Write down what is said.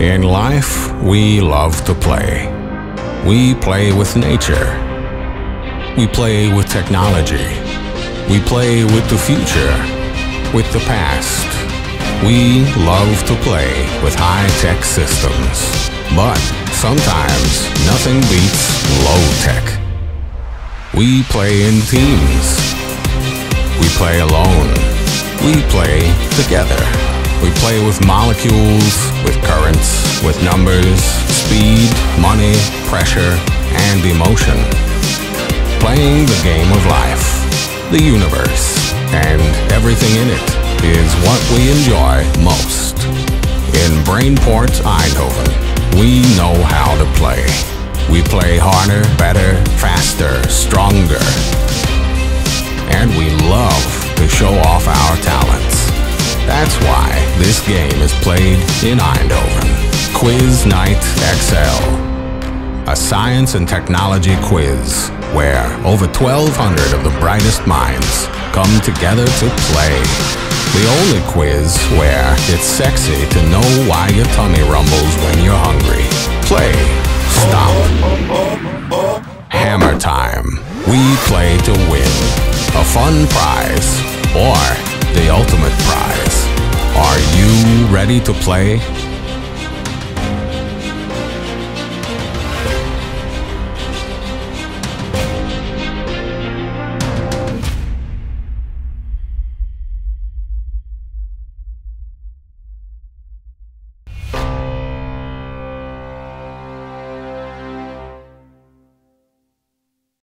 In life, we love to play. We play with nature. We play with technology. We play with the future, with the past. We love to play with high-tech systems. But sometimes nothing beats low-tech. We play in teams. We play alone. We play together. We play with molecules, with currents, with numbers, speed, money, pressure, and emotion. Playing the game of life, the universe, and everything in it is what we enjoy most. In Brainport, Eindhoven, we know how to play. We play harder, better, faster, stronger. And we love to show off our talents. That's why this game is played in Eindhoven. Quiz Night XL. A science and technology quiz where over 1,200 of the brightest minds come together to play. The only quiz where it's sexy to know why your tummy rumbles when you're hungry. Play. Stop. Hammer time. We play to win. A fun prize or the ultimate prize. Are you ready to play?